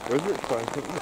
Where's it trying?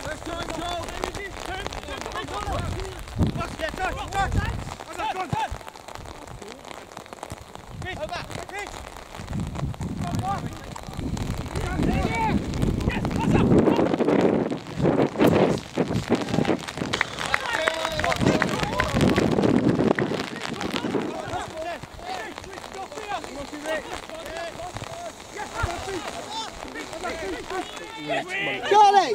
Go! Charlie!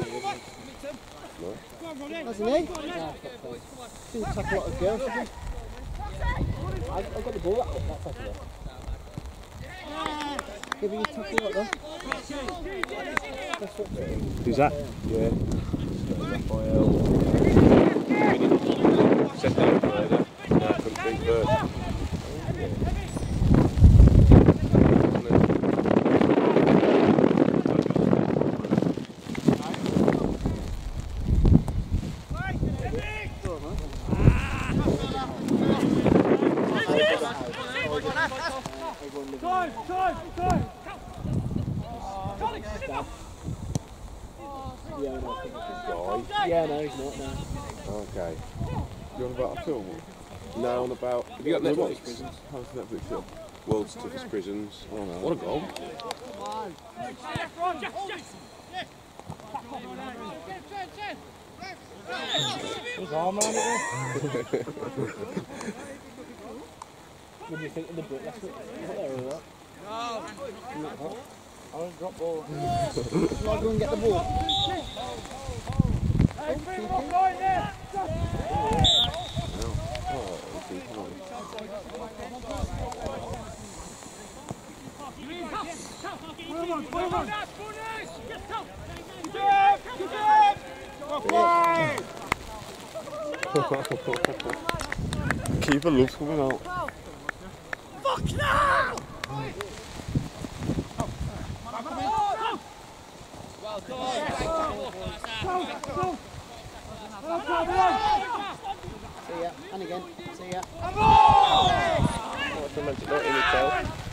Hasn't he? Didn't tackle a lot of girls, did he? I've got the ball, that's tackle there. Give me a tackle like that. Who's that? Yeah. Second player there. Now from three first. Yeah, no, he's not now. Okay. You on about a film? No, on about. Have you got Netflix? How's Netflix film? World's Toughest Prisons. Oh no. What a goal. His arm around it there. What do you think of the bit last week? Is it there or what? No. I won't drop ball. Shall I go and get the ball? Hey, bring one line there! Keeper loves coming out. Fuck now! See ya, and again, see ya. What's the mental not in itself?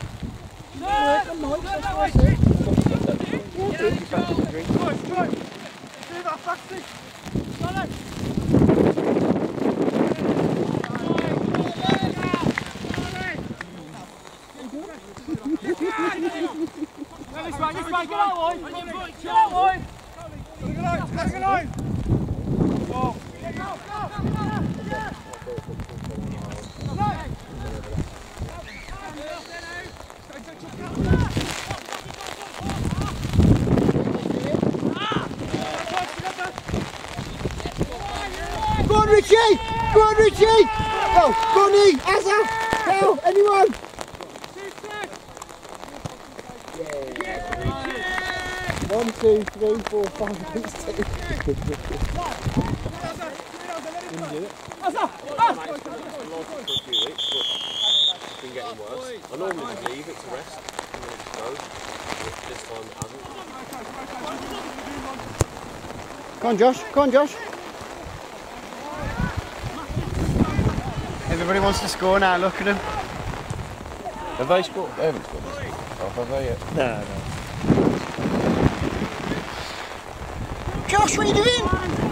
Go on, Richie! Go on, Richie! Go! Bunny! Azza! Go! Anyone! 1, 2, 3, 4, 5, 6, 7. Been getting worse. I normally just leave it to rest and then it just goes. But this time it hasn't. Come on, Josh. Come on, Josh. Everybody wants to score now. Look at them. Have they scored? They haven't scored this half, have they yet? No. Josh, what are you doing?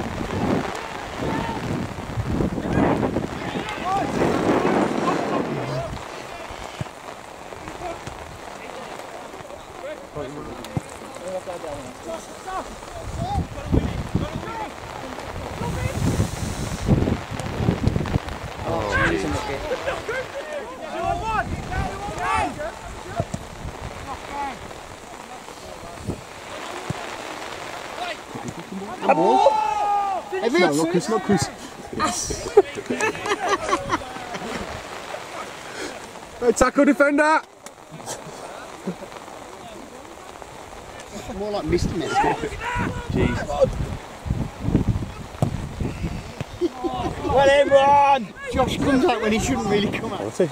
No, not Chris, not Chris. Right, tackle defender! More like Mr. Mess. Jeez. Well, everyone! Josh comes out when he shouldn't really come out. What's he?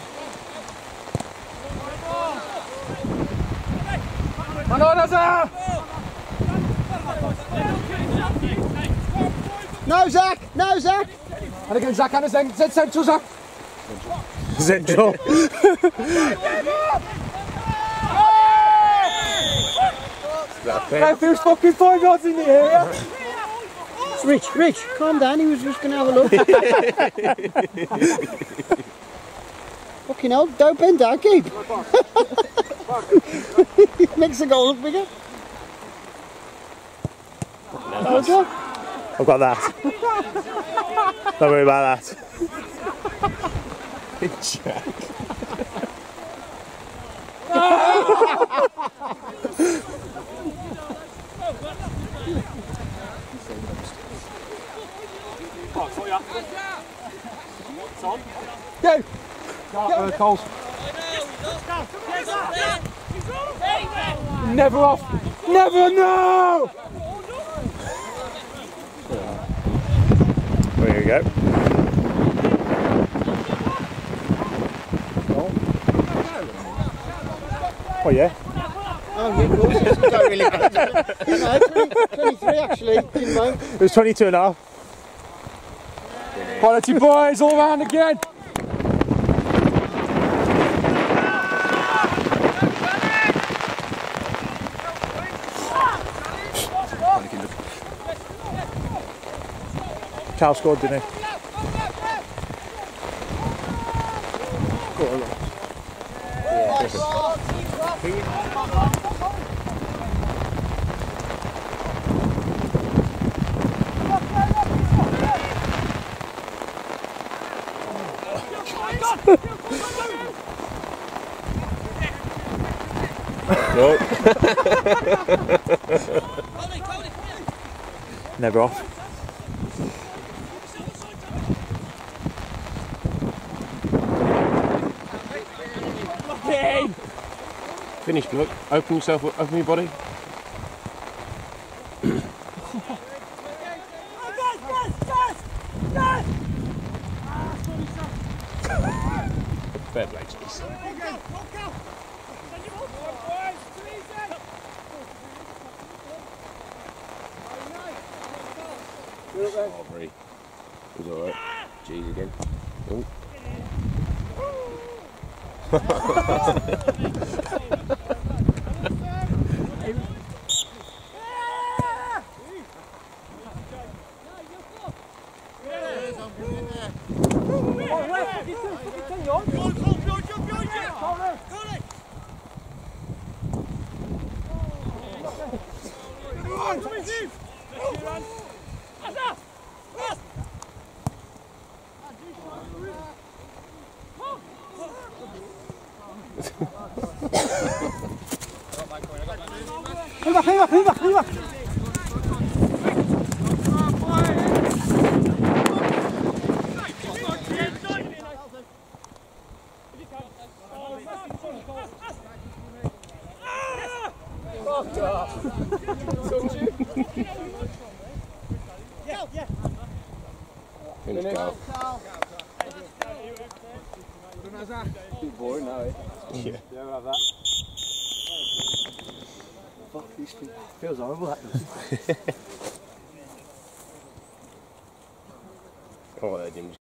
Come on, Azza! No, Zach! No, Zach! And again, Zach Anderson, central, Zach! Central. That feels fucking 5 yards in the area! Rich, calm down, he was just going to have a look. Fucking hell, don't bend down, keep. Makes the goal look bigger. Okay. I've got that. Don't worry about that. Jack. Go! Coles. Never off! Never, no! There you go. Oh yeah. Oh, yeah, of course, it's go really bad. No, 23 actually, didn't know. It was 22 and a half. Quality boys, all round again! Charles scored, didn't he? Never off. Finish, bloke. Open yourself up, open your body. Fair play, Chase. Aubrey. It was alright. Jeez again. Oh. Arriba! Finish, Carl. Bit boring now, eh? Yeah. Yeah, we'll have that. Fuck, this feels horrible, that does. Oh, that Jim's